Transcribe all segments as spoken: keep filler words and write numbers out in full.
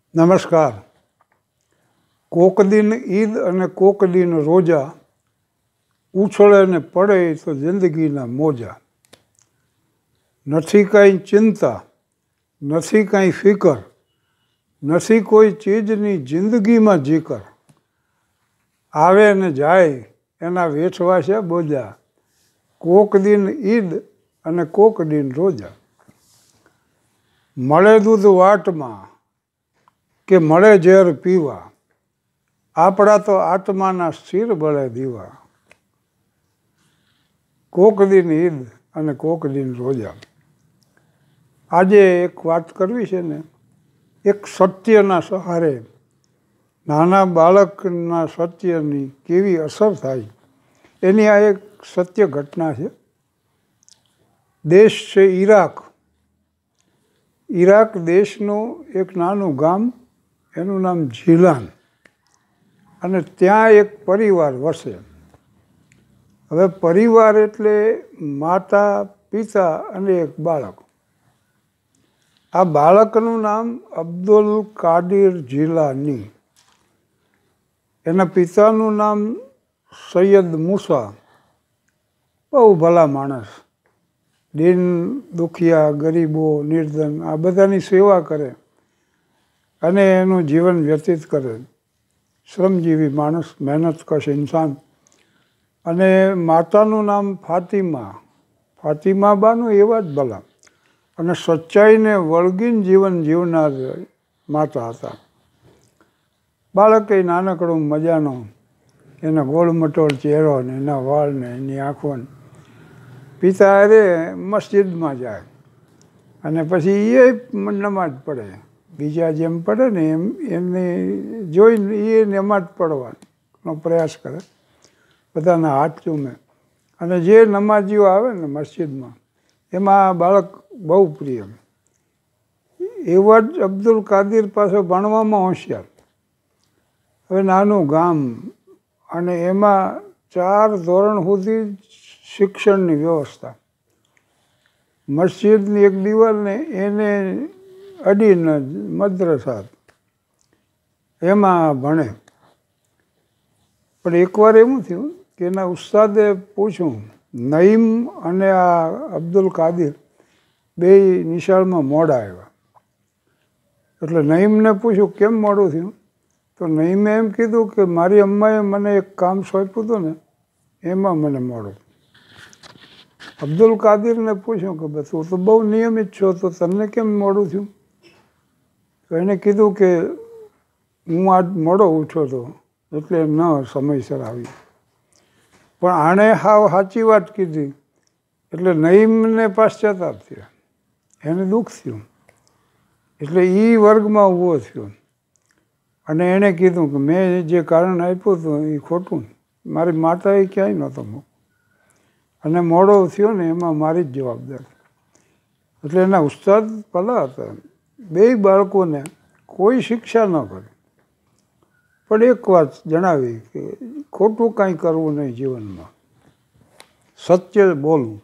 નમસ્કાર. કોક દિન ઈદ અને કોક દિન રોજા, ઉછળે ને પડે તો જિંદગીના મોજા. નથી કાંઈ ચિંતા, નથી કાંઈ ફિકર, નથી કોઈ ચીજની જિંદગીમાં જીકર. આવે ને જાય એના વેઠવા છે બોજા, કોક દિન ઈદ અને કોક દિન રોજા. મળે દૂધ વાટમાં કે મળે ઝેર પીવા, આપણા તો આત્માના સ્થિર બળે દીવા. કોક દિન ઈદ અને કોક દિન રોજા. આજે એક વાત કરવી છે ને, એક સત્યના સહારે નાના બાળકના સત્યની કેવી અસર થાય એની આ એક સત્ય ઘટના છે. દેશ છે ઈરાક. ઈરાક દેશનું એક નાનું ગામ, એનું નામ જીલાન, અને ત્યાં એક પરિવાર વસે. હવે પરિવાર એટલે માતા, પિતા અને એક બાળક. આ બાળકનું નામ અબ્દુલ કાદિર જીલાની, એના પિતાનું નામ સૈયદ મુસા. બહુ ભલા માણસ, દિન દુખિયા, ગરીબો, નિર્ધન આ બધાની સેવા કરે અને એનું જીવન વ્યતીત કરે. શ્રમજીવી માણસ, મહેનતકશ ઇન્સાન. અને માતાનું નામ ફાતિમા. ફાતિમા બાનું એવા જ ભલા અને સચ્ચાઈને વળગીને જીવન જીવનાર માતા હતા. બાળક એ નાનકડો મજાનો, એના ગોળમટોળ ચહેરો ને એના વાળ ને એની આંખો. પિતા અરે મસ્જિદમાં જાય અને પછી એ નમાજ પડે. બીજા જેમ પડે ને એમ એમને જોઈને એ નમાજ પડવાનો પ્રયાસ કરે, બધાના હાથ ચૂમે. અને જે નમાજીઓ આવે ને મસ્જિદમાં એમાં બાળક બહુ પ્રિય. એવા જ અબ્દુલ કાદિર પાસે ભણવામાં હોશિયાર. હવે નાનું ગામ અને એમાં ચાર ધોરણ સુધી શિક્ષણની વ્યવસ્થા. મસ્જિદની એક દિવાલને એને અડીને મદ્રસા, એમાં ભણે. પણ એકવાર એવું થયું કે એના ઉસ્તાદે પૂછ્યું, નઈમ અને આ અબ્દુલ કાદિર બે નિશાળમાં મોડા આવ્યા. એટલે નઈમને પૂછ્યું કેમ મોડું થયું? તો નઈમે એમ કીધું કે મારી અમ્માએ મને એક કામ સોંપ્યું હતું ને એમાં મને મોડું. અબ્દુલ કાદિરને પૂછ્યું કે બસ તું તો બહુ નિયમિત છો, તો તમને કેમ મોડું થયું? તો એને કીધું કે હું આજ મોડો ઉઠ્યો હતો એટલે ન સમયસર આવી. પણ આણે હાવ સાચી વાત કીધી એટલે નઈમને પાશ્ચાતાપ થયા, એને દુઃખ થયું. એટલે એ વર્ગમાં ઊભો થયો અને એણે કીધું કે મેં જે કારણ આપ્યું હતું એ ખોટું, મારી માતાએ ક્યાંય નહોતો મૂક અને મોડો થયો ને એમાં મારી જ જવાબદાર. એટલે એના ઉસ્તાદ ભલા હતા. બે બાળકોને કોઈ શિક્ષા ન કરી, પણ એક વાત જણાવી કે ખોટું કાંઈ કરવું નહીં જીવનમાં, સત્ય બોલવું.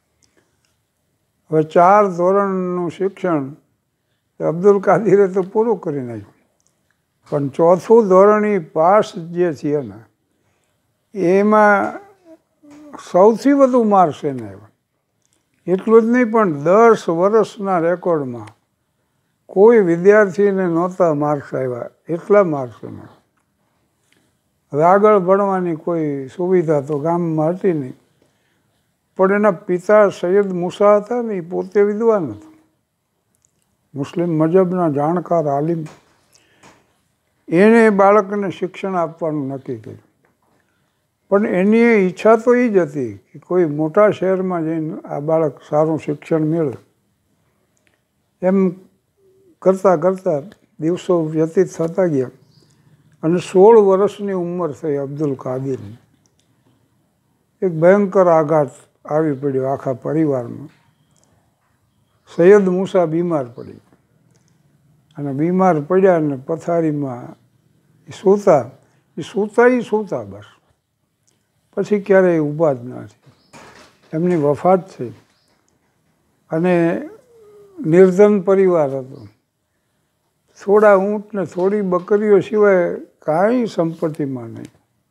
હવે ચાર ધોરણનું શિક્ષણ અબ્દુલ કાદિરે તો પૂરું કરી નાખ્યું, પણ ચોથું ધોરણી પાસ જે છે ને એમાં સૌથી વધુ માર્ક્સ એને આવ્યા. એટલું જ નહીં પણ દસ વર્ષના રેકોર્ડમાં કોઈ વિદ્યાર્થીને નહોતા માર્ક્સ આવ્યા, એટલા માર્ક્સ એમાં. હવે આગળ ભણવાની કોઈ સુવિધા તો ગામમાં હતી નહીં, પણ એના પિતા સૈયદ મુસા હતા ને એ પોતે વિદ્વાન હતા, મુસ્લિમ મજહબના જાણકાર આલિમ. એણે બાળકને શિક્ષણ આપવાનું નક્કી કર્યું. પણ એની ઈચ્છા તો એ જ હતી કે કોઈ મોટા શહેરમાં જઈને આ બાળક સારું શિક્ષણ મેળવે. એમ કરતાં કરતાં દિવસો વ્યતીત થતા ગયા અને સોળ વર્ષની ઉંમર થઈ અબ્દુલ કાદિરની. એક ભયંકર આઘાત આવી પડ્યો આખા પરિવારમાં. સૈયદ મુસા બીમાર પડી અને બીમાર પડ્યા ને પથારીમાં સૂતા. એ સૂતા એ સૂતા બસ, પછી ક્યારેય ઊભા જ નથી. એમની વફાત થઈ અને નિર્ધન પરિવાર હતો. થોડા ઊંટ ને થોડી બકરીઓ સિવાય કાંઈ સંપત્તિમાં નહીં.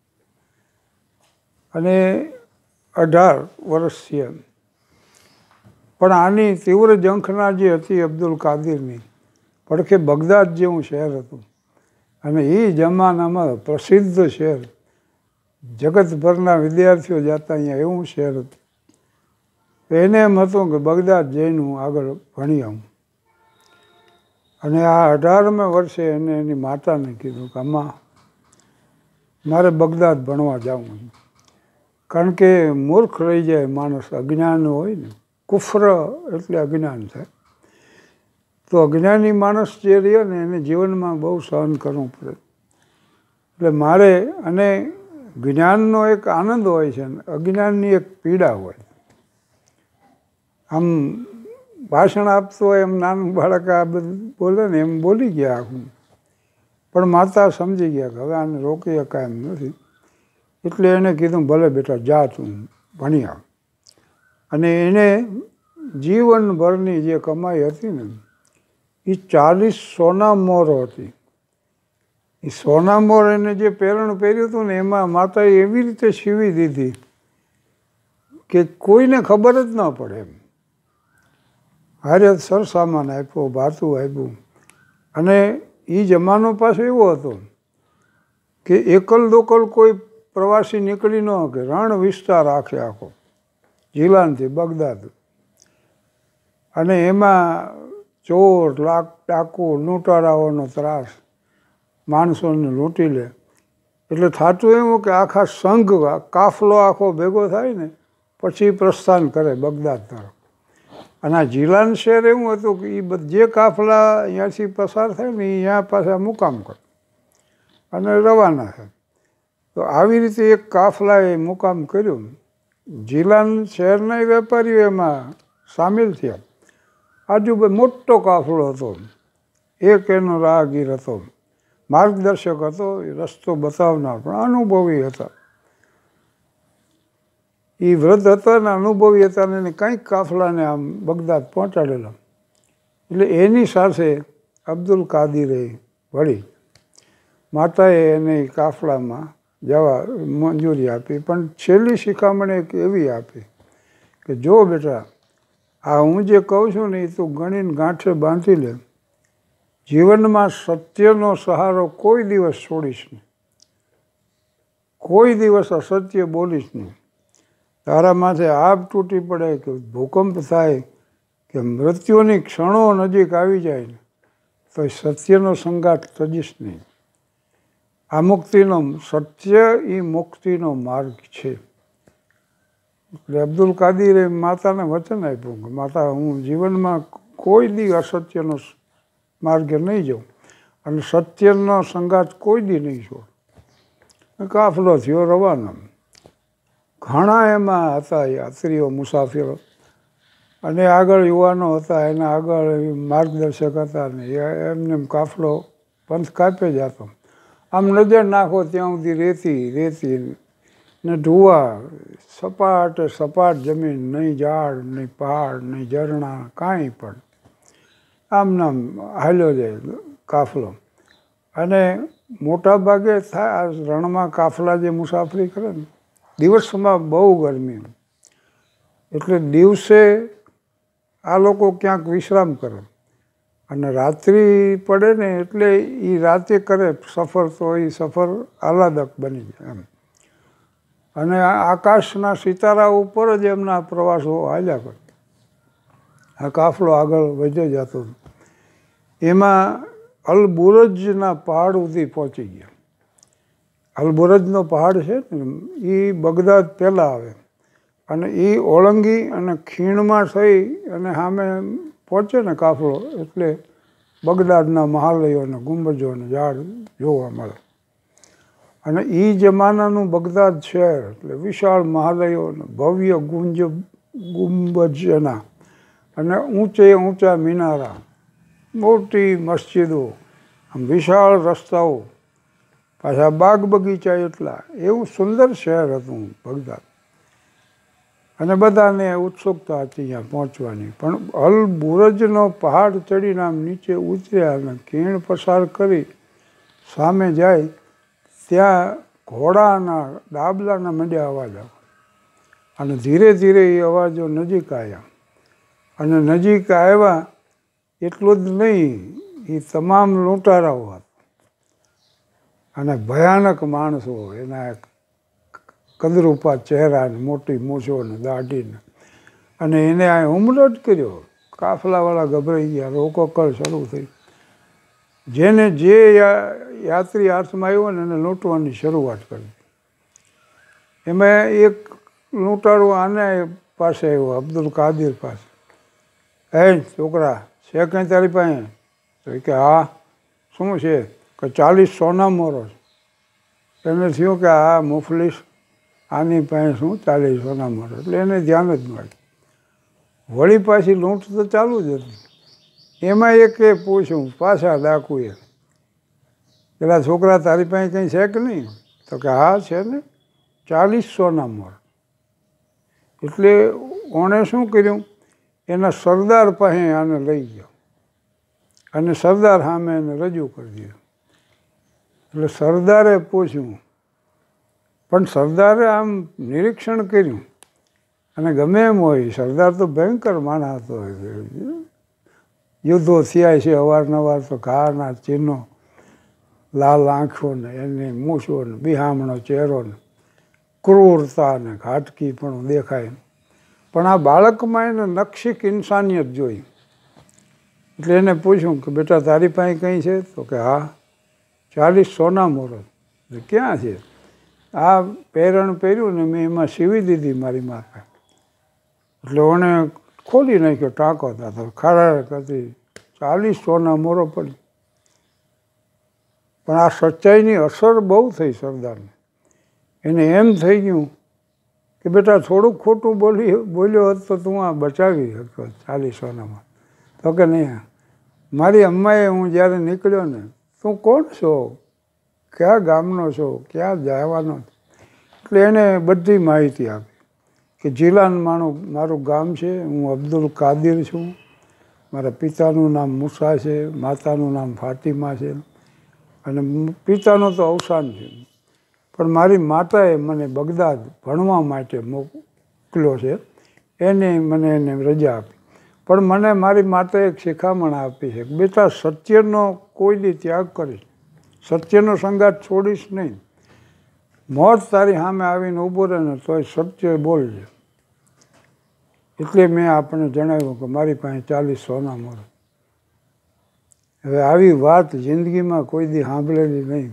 અને અઢાર વર્ષ છે. પણ આની તીવ્ર ઝંખના જે હતી અબ્દુલ કાદિરની, પડખે બગદાદ જેવું શહેર હતું અને એ જમાનામાં પ્રસિદ્ધ શહેર, જગતભરના વિદ્યાર્થીઓ જતા અહીંયા એવું શહેર હતું. એને એમ હતું કે બગદાદ જઈને હું આગળ ભણી આવું. અને આ અઢારમે વર્ષે એને એની માતાને કીધું કે અમ્મા મારે બગદાદ ભણવા જવું. કારણ કે મૂર્ખ રહી જાય માણસ, અજ્ઞાન હોય ને, કુફર એટલે અજ્ઞાન થાય. તો અજ્ઞાની માણસ જે રહે ને એને જીવનમાં બહુ સહન કરવું પડે. એટલે મારે, અને જ્ઞાનનો એક આનંદ હોય છે ને અજ્ઞાનની એક પીડા હોય. આમ ભાષણ આપતો હોય એમ નાનું બાળક આ બધું બોલે ને એમ બોલી ગયા આખું. પણ માતા સમજી ગયા કે હવે આને રોકી શકાય એમ નથી. એટલે એને કીધું ભલે બેટા જા તું ભણી આવ. અને એને જીવનભરની જે કમાઈ હતી ને એ ચાલીસ સોના મોર હતી. એ સોના મોર એને જે પહેરણ પહેર્યું હતું ને એમાં માતાએ એવી રીતે સીવી દીધી કે કોઈને ખબર જ ન પડે એમ. હારે સરસામાન આપ્યો, ભાતું આપ્યું. અને એ જમાનો પાછો એવો હતો કે એકલ દોકલ કોઈ પ્રવાસી નીકળી ન કે રણ વિસ્તાર આખે આખો જીલાનથી બગદાદ. અને એમાં ચોર, લાખ, ડાકુ, લૂંટારાઓનો ત્રાસ, માણસોને લૂંટી લે. એટલે થતું એવું કે આખા સંઘ, કાફલો આખો ભેગો થાય ને પછી પ્રસ્થાન કરે બગદાદ તરફ. અને આ જીલાન શહેર એવું હતું કે એ જે કાફલા અહીંયાથી પસાર થાય ને એ અહીંયા પાછા મુકામ કરે અને રવાના થાય. તો આવી રીતે એક કાફલાએ મુકામ કર્યું. જીલાન શહેરના વેપારીઓ એમાં સામેલ થયા. આજુબાજુ મોટો કાફલો હતો. એક એનો રાહગીર હતો, માર્ગદર્શક હતો, એ રસ્તો બતાવનાર, પણ અનુભવી હતા. એ વૃદ્ધ હતા ને અનુભવી હતા ને એને કંઈક કાફલાને આમ બગદાદ પહોંચાડેલા. એટલે એની સાથે અબ્દુલ કાદિરે વળી માતાએ એને કાફલામાં જવા મંજૂરી આપી. પણ છેલ્લી શિખામણ એક એવી આપી કે જો બેટા આ હું જે કહું છું ને એ તું ગણીને ગાંઠે બાંધી લે. જીવનમાં સત્યનો સહારો કોઈ દિવસ છોડીશ નહીં, કોઈ દિવસ અસત્ય બોલીશ નહીં. તારા માથે આગ તૂટી પડે કે ભૂકંપ થાય કે મૃત્યુની ક્ષણો નજીક આવી જાય ને તો સત્યનો સંગાત તજીશ નહીં. આ મુક્તિનો, સત્ય એ મુક્તિનો માર્ગ છે. એટલે અબ્દુલ કાદિરે માતાને વચન આપ્યું કે માતા હું જીવનમાં કોઈ દી અસત્યનો માર્ગે નહીં જાઉં અને સત્યનો સંગાત કોઈ દી નહીં છોડ. કાફલો થયો રવાના. ઘણા એમાં હતા યાત્રીઓ, મુસાફિરો, અને આગળ યુવાનો હતા, એના આગળ માર્ગદર્શક હતા. ને એમને કાફલો પંથ કાપે જતો. આમ નજર નાખો ત્યાં સુધી રેતી રેતી ને ઢુવા, સપાટ સપાટ જમીન, નહીં ઝાડ, નહીં પહાડ, નહીં ઝરણા, કાંઈ પણ. આમ નામ હાલ્યો જાય કાફલો. અને મોટા ભાગે થાય રણમાં કાફલા જે મુસાફરી કરે ને દિવસમાં બહુ ગરમી, એટલે દિવસે આ લોકો ક્યાંક વિશ્રામ કરે અને રાત્રિ પડે ને એટલે એ રાતે કરે સફર. તો એ સફર આહલાદક બની જાય એમ. અને આકાશના સિતારા ઉપર જ એમના પ્રવાસો હાલ્યા કરે. આ કાફલો આગળ વધ્યો જતો. એમાં અલબુરજના પહાડ સુધી પહોંચી ગયા. અલબુરજનો પહાડ છે ને એ બગદાદ પહેલાં આવે અને એ ઓળંગી અને ખીણમાં થઈ અને સામે પહોંચે ને કાફલો એટલે બગદાદના મહાલયો અને ગુંબજો અને ઝાડ જોવા મળે. અને એ જમાનાનું બગદાદ શહેર એટલે વિશાળ મહાલયો, ભવ્ય ગુંજ ગુંબજના અને ઊંચે ઊંચા મિનારા, મોટી મસ્જિદો, આમ વિશાળ રસ્તાઓ, પાછા બાગ બગીચા, એટલા એવું સુંદર શહેર હતું બગદાદ. અને બધાને ઉત્સુકતા હતી ત્યાં પહોંચવાની. પણ અલ બુરજનો પહાડ ચડીને આમ નીચે ઉતર્યા અને ખીણ પસાર કરી સામે જાય ત્યાં ઘોડાના ડાબલાના મંડ્યા અવાજ આવે અને ધીરે ધીરે એ અવાજો નજીક આવ્યા. અને નજીક આવ્યા એટલું જ નહીં, એ તમામ લૂંટારાઓ હતા અને ભયાનક માણસો, એના કદરૂપા ચહેરા ને મોટી મૂછો ને દાઢી, અને એને આ હુમલો જ કર્યો. કાફલાવાળા ગભરાઈ ગયા, રોકોકળ શરૂ થઈ. જેને જે યાત્રી હાથમાં આવ્યો ને એને લૂંટવાની શરૂઆત કરી. એમાં એક લૂંટારો આને પાસે આવ્યો, અબ્દુલ કાદિર પાસે. હે છોકરા, છે કંઈ તારી પાસે? તો કે હા. શું છે? કે ચાલીસ સોના મોરો છે. એને થયું કે આ મુફલીસ, આની પાસે શું ચાલીસ સોના મોરો? એટલે એને ધ્યાન જ મળ્યું. વળી પાછી લૂંટ તો ચાલુ જ હતી. એમાં એકે પૂછ્યું પાછા ડાકુએ, પેલા છોકરા તારી પાસે કંઈ છે કે નહીં? તો કે હા છે ને, ચાલીસ સોના મોર. એટલે ઓણે શું કર્યું, એના સરદાર પાસે આને લઈ ગયો અને સરદાર સામે એને રજૂ કરી દીધો. એટલે સરદારે પૂછ્યું, પણ સરદારે આમ નિરીક્ષણ કર્યું અને ગમે એમ હોય, સરદાર તો ભયંકર માણસ હતો. યુદ્ધો થયા છે અવારનવાર, તો ઘાના ચિહ્નો, લાલ આંખો ને એની મૂછો ને બિહામણો ચહેરો ને ક્રૂરતા ને ઘાટકી પણ દેખાય. પણ આ બાળકમાં એને નક્ષિક ઇન્સાનિયત જોઈ. એટલે એને પૂછ્યું કે બેટા તારી પાસે કંઈ છે? તો કે હા, ચાલીસ સોના મોરો. ક્યાં છે? આ પહેરણ પહેર્યું ને મેં એમાં સીવી દીધી મારી માથે. એટલે ઓને ખોલી નાખ્યો ટાંકો થતો, ખરા કરતી ચાલીસ સોના મોરો પડી. પણ આ સચ્ચાઈની અસર બહુ થઈ સરદારને. એને એમ થઈ ગયું કે બેટા થોડુંક ખોટું બોલી બોલ્યો હોત તો તું આ બચાવી શકતો ચાલીસ સોનામાં. તો કે નહીં, મારી અમ્માએ હું જ્યારે નીકળ્યો ને, તું કોણ છો, કયા ગામનો છો, ક્યાં જવાનો? એટલે એને બધી માહિતી આપી કે જિલાન માનું મારું ગામ છે, હું અબ્દુલ કાદિર છું, મારા પિતાનું નામ મૂસા છે, માતાનું નામ ફાતિમા છે, અને પિતાનું તો અવસાન છે. પણ મારી માતાએ મને બગદાદ ભણવા માટે મોકલ્યો છે, એને મને એને રજા આપી. પણ મને મારી માતાએ એક શિખામણ આપી છે કે બેટા સત્યનો કોઈ દી ત્યાગ કરીશ, સત્યનો સંગાત છોડીશ નહીં. મોત તારી સામે આવીને ઊભો રહે ને તોય સત્ય બોલજે. એટલે મેં આપણને જણાવ્યું કે મારી પાસે ચાલીસ સોના મોર. હવે આવી વાત જિંદગીમાં કોઈ દી સાંભળેલી નહીં.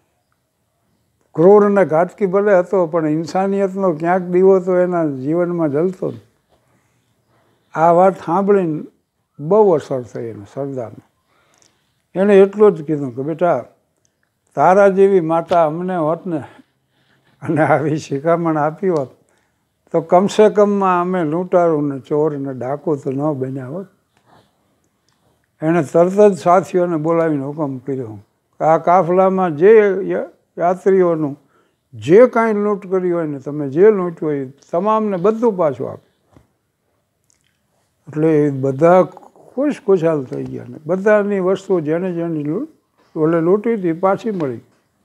ક્રૂર અને ઘાતકી ભલે હતો, પણ ઇન્સાનિયતનો ક્યાંક દીવો તો એના જીવનમાં જલતો ને. આ વાત સાંભળીને બહુ અસર થઈ એને સરદારને. એણે એટલું જ કીધું કે બેટા તારા જેવી માતા અમને હોત ને અને આવી શિખામણ આપી હોત તો કમસે કમમાં અમે લૂંટારું ને ચોર ને ડાકુ તો ન બન્યા હોત. એણે તરત જ સાથીઓને બોલાવીને હુકમ કર્યો કે આ કાફલામાં જે યાત્રીઓનું જે કાંઈ લૂંટ કરી હોય ને, તમે જે લૂંટ્યું હોય તમામને બધું પાછું આપે. એટલે બધા ખુશ ખુશાલ થઈ ગયા ને બધાની વસ્તુ જેને જેની લૂંટ ઓલે લૂંટી હતી પાછી મળી.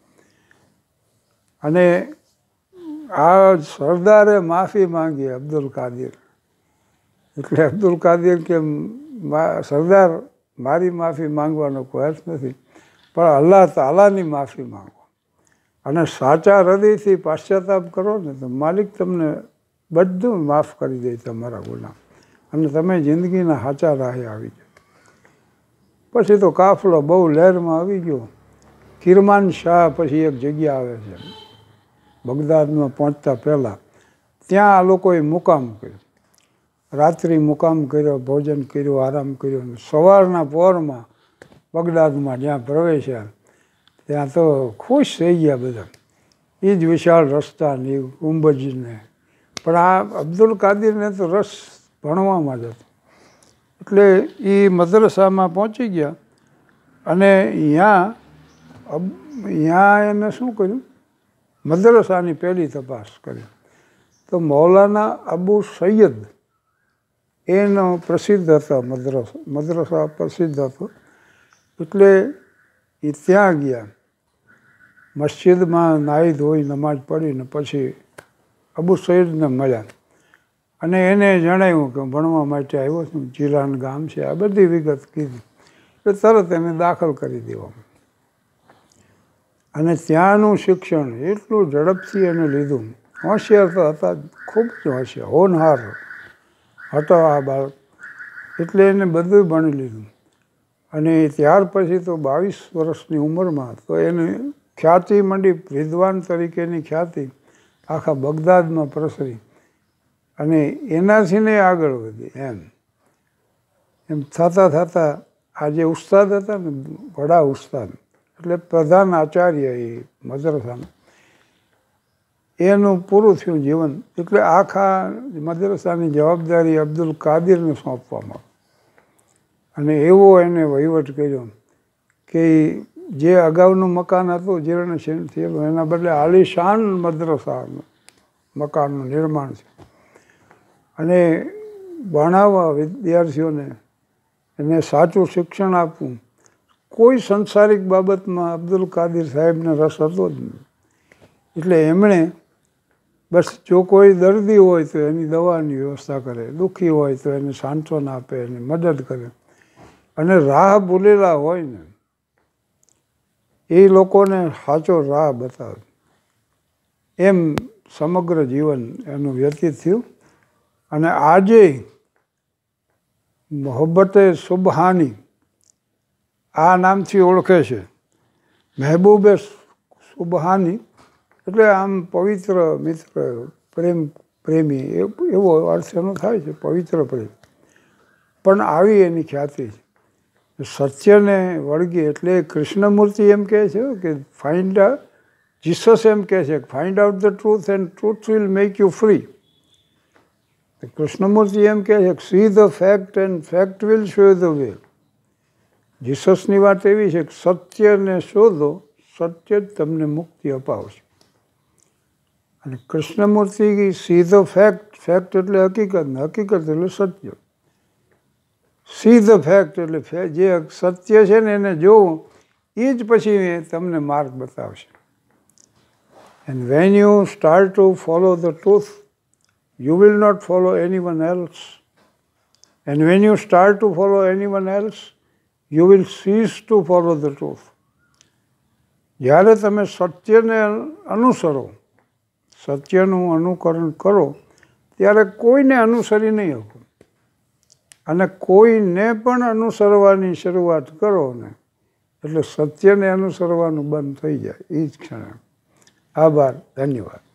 અને આ સરદારે માફી માંગી અબ્દુલ કાદિર. એટલે અબ્દુલ કાદિર કે સરદાર મારી માફી માંગવાનો કોઈ અર્થ નથી, પણ અલ્લાહ તાલાની માફી માંગો અને સાચા હૃદયથી પાશ્ચાતાપ કરો ને તો માલિક તમને બધું માફ કરી દે તમારા ગુનાહ, અને તમે જિંદગીના સાચા રાહે આવી જાઓ. પછી તો કાફલો બહુ લહેરમાં આવી ગયો. કિરમાન શાહ પછી એક જગ્યા આવે છે બગદાદમાં પહોંચતા પહેલાં, ત્યાં આ લોકોએ મુકામ કર્યો, રાત્રિ મુકામ કર્યો, ભોજન કર્યું, આરામ કર્યો. સવારના પહોરમાં બગદાદમાં જ્યાં પ્રવેશ્યા ત્યાં તો ખુશ થઈ ગયા બધા. એ જ વિશાળ રસ્તા ને એ ગુંબજને. પણ આ અબ્દુલ કાદિરને તો રસ ભણવામાં જ હતો. એટલે એ મદ્રસામાં પહોંચી ગયા અને ત્યાં ત્યાં એને શું કર્યું, મદ્રસાની પહેલી તપાસ કરી. તો મૌલાના અબુ સૈયદ એનો પ્રસિદ્ધ હતા, મદ્રસા મદ્રસા પ્રસિદ્ધ હતો. એટલે એ ત્યાં ગયા, મસ્જિદમાં નાહી ધોઈ નમાજ પડીને પછી અબુ સૈયદને મળ્યા અને એને જણાવ્યું કે ભણવા માટે આવ્યો છું, જીરાન ગામ છે, આ બધી વિગત કીધી. એટલે તરત એને દાખલ કરી દેવામાં અને ત્યાંનું શિક્ષણ એટલું ઝડપથી એને લીધું. હોશિયાર તો હતા, ખૂબ જ હોશિયાર, હોનહાર હતો આ બાળક. એટલે એને બધું ભણી લીધું અને ત્યાર પછી તો બાવીસ વર્ષની ઉંમરમાં તો એને ખ્યાતિ મંડી, વિદ્વાન તરીકેની ખ્યાતિ આખા બગદાદમાં પ્રસરી અને એનાથી ને આગળ વધી. એમ એમ થતાં થતાં આ જે ઉસ્તાદ હતા ને, વડા ઉસ્તાદ એટલે પ્રધાન આચાર્ય એ મદ્રસાના, એનું પૂરું થયું જીવન. એટલે આખા મદ્રસાની જવાબદારી અબ્દુલ કાદિરને સોંપવામાં અને એવો એને વહીવટ કર્યો કે જે અગાઉનું મકાન હતું જીર્ણશીર્ણ થયેલું, એના બદલે આલિશાન મદ્રસા મકાનનું નિર્માણ છે અને ભણાવવા વિદ્યાર્થીઓને, એને સાચું શિક્ષણ આપવું. કોઈ સંસારિક બાબતમાં અબ્દુલ કાદિર સાહેબને રસ હતો જ નહીં. એટલે એમણે બસ જો કોઈ દર્દી હોય તો એની દવાની વ્યવસ્થા કરે, દુઃખી હોય તો એને સાંત્વના આપે, એની મદદ કરે અને રાહ ભૂલેલા હોય ને એ લોકોને સાચો રાહ બતાવે. એમ સમગ્ર જીવન એનું વ્યતીત થયું અને આજે મોહબ્બતે સુબહાની આ નામથી ઓળખે છે. મહેબૂબે સુબહાની એટલે આમ પવિત્ર મિત્ર, પ્રેમ પ્રેમી એવો અર્થ એનો થાય છે, પવિત્ર પ્રેમ. પણ આવી એની ખ્યાતિ છે. સત્યને વળગી એટલે કૃષ્ણમૂર્તિ એમ કહે છે કે ફાઇન્ડ જીસસ એમ કહે છે find out the truth and truth will make you free. Krishnamurti એમ કહે છે see the fact and fact will show the way. જીસસની વાત એવી છે કે સત્યને શોધો, સત્ય જ તમને મુક્તિ અપાવશે. અને Krishnamurti see the fact, fact એટલે હકીકત, હકીકત એટલે સત્ય. સી ધ ફેક્ટ એટલે જે સત્ય છે ને એને જોવું, એ જ પછી તમને માર્ગ બતાવશે. And when you start to follow the truth, you will not follow anyone else. And when you start to follow anyone else, you will cease to follow the truth. જ્યારે તમે સત્યને અનુસરો, સત્યનું અનુકરણ કરો, ત્યારે કોઈને અનુસરી નહીં શકો. અને કોઈને પણ અનુસરવાની શરૂઆત કરો ને એટલે સત્યને અનુસરવાનું બંધ થઈ જાય એ જ ક્ષણે. આભાર, ધન્યવાદ.